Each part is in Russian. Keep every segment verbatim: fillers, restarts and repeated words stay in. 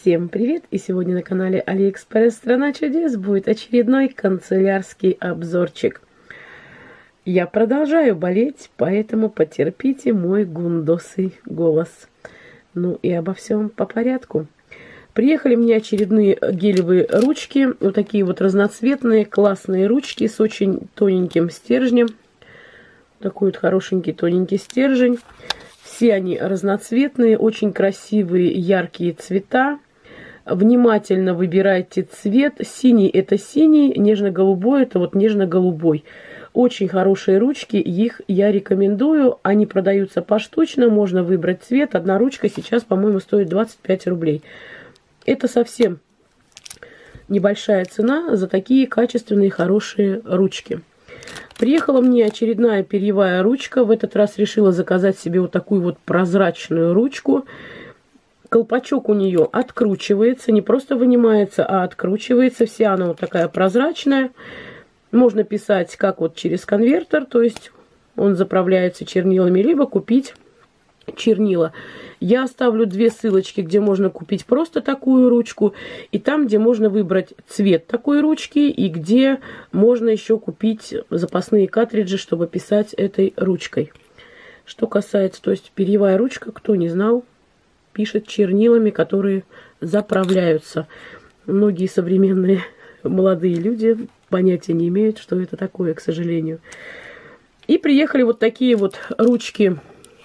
Всем привет! И сегодня на канале Алиэкспресс Страна чудес будет очередной канцелярский обзорчик. Я продолжаю болеть, поэтому потерпите мой гундосый голос. Ну и обо всем по порядку. Приехали мне очередные гелевые ручки, вот такие вот разноцветные, классные ручки с очень тоненьким стержнем. Такой вот хорошенький тоненький стержень. Все они разноцветные, очень красивые, яркие цвета. Внимательно выбирайте цвет. Синий – это синий, нежно-голубой – это вот нежно-голубой. Очень хорошие ручки, их я рекомендую. Они продаются поштучно, можно выбрать цвет. Одна ручка сейчас, по-моему, стоит двадцать пять рублей. Это совсем небольшая цена за такие качественные, хорошие ручки. Приехала мне очередная перьевая ручка. В этот раз решила заказать себе вот такую вот прозрачную ручку. Колпачок у нее откручивается, не просто вынимается, а откручивается. Вся она вот такая прозрачная. Можно писать как вот через конвертер, то есть он заправляется чернилами, либо купить чернила. Я оставлю две ссылочки, где можно купить просто такую ручку, и там, где можно выбрать цвет такой ручки, и где можно еще купить запасные картриджи, чтобы писать этой ручкой. Что касается, то есть перьевая ручка, кто не знал, пишет чернилами, которые заправляются. Многие современные молодые люди понятия не имеют, что это такое, к сожалению. И приехали вот такие вот ручки.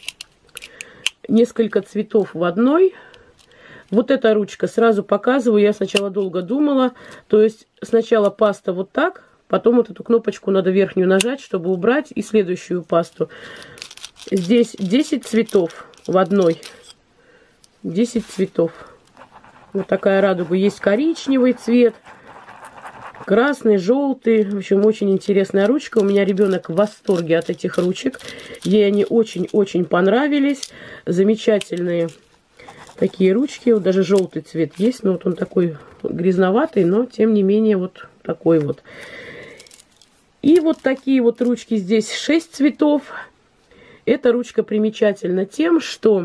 Несколько цветов в одной. Вот эта ручка, сразу показываю, я сначала долго думала. То есть сначала паста вот так, потом вот эту кнопочку надо верхнюю нажать, чтобы убрать, и следующую пасту. Здесь десять цветов в одной. десять цветов. Вот такая радуга. Есть коричневый цвет, красный, желтый. В общем, очень интересная ручка. У меня ребенок в восторге от этих ручек. Ей они очень-очень понравились. Замечательные такие ручки. Вот даже желтый цвет есть. Но вот он такой грязноватый, но тем не менее вот такой вот. И вот такие вот ручки. Здесь шесть цветов. Эта ручка примечательна тем, что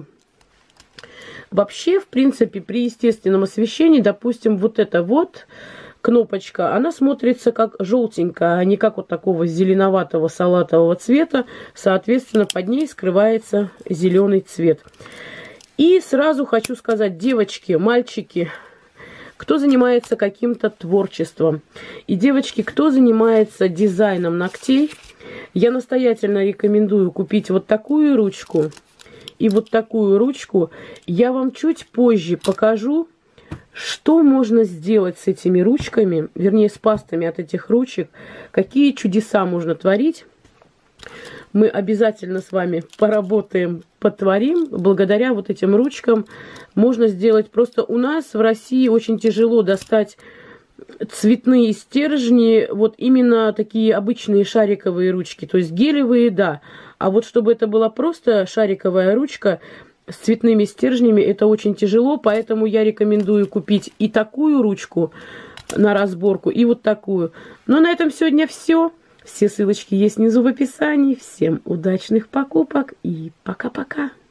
вообще, в принципе, при естественном освещении, допустим, вот эта вот кнопочка, она смотрится как желтенькая, а не как вот такого зеленоватого салатового цвета. Соответственно, под ней скрывается зеленый цвет. И сразу хочу сказать, девочки, мальчики, кто занимается каким-то творчеством, и девочки, кто занимается дизайном ногтей, я настоятельно рекомендую купить вот такую ручку и вот такую ручку. Я вам чуть позже покажу, что можно сделать с этими ручками, вернее, с пастами от этих ручек, какие чудеса можно творить. Мы обязательно с вами поработаем, потворим. Благодаря вот этим ручкам можно сделать. Просто у нас в России очень тяжело достать цветные стержни, вот именно такие обычные шариковые ручки. То есть гелевые, да. А вот чтобы это была просто шариковая ручка с цветными стержнями, это очень тяжело, поэтому я рекомендую купить и такую ручку на разборку, и вот такую. Ну, а на этом сегодня все. Все ссылочки есть внизу в описании. Всем удачных покупок и пока-пока.